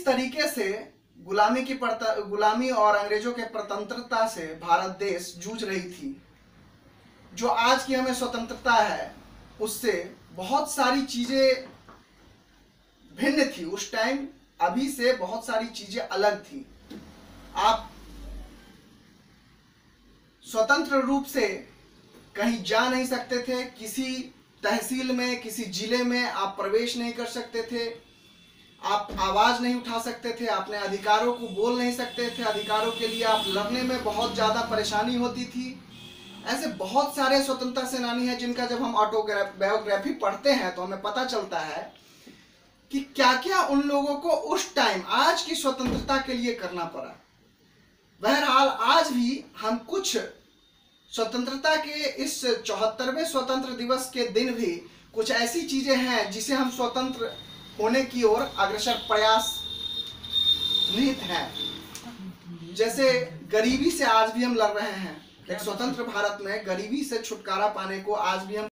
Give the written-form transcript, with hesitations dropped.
तरीके से गुलामी और अंग्रेजों के प्रतंत्रता से भारत देश जूझ रही थी, जो आज की हमें स्वतंत्रता है उससे बहुत सारी चीजें भिन्न थी। उस टाइम अभी से बहुत सारी चीजें अलग थी। आप स्वतंत्र रूप से कहीं जा नहीं सकते थे, किसी तहसील में, किसी जिले में आप प्रवेश नहीं कर सकते थे, आप आवाज नहीं उठा सकते थे, अपने अधिकारों को बोल नहीं सकते थे, अधिकारों के लिए आप लड़ने में बहुत ज्यादा परेशानी होती थी। ऐसे बहुत सारे स्वतंत्रता सेनानी हैं जिनका जब हम बायोग्राफी पढ़ते हैं तो हमें पता चलता है कि क्या क्या उन लोगों को उस टाइम आज की स्वतंत्रता के लिए करना पड़ा। बहरहाल आज भी हम कुछ स्वतंत्रता के इस 74वें स्वतंत्र दिवस के दिन भी कुछ ऐसी चीजें हैं जिसे हम स्वतंत्र होने की ओर अग्रसर प्रयास निहित हैं। जैसे गरीबी से आज भी हम लड़ रहे हैं। एक स्वतंत्र भारत में गरीबी से छुटकारा पाने को आज भी हम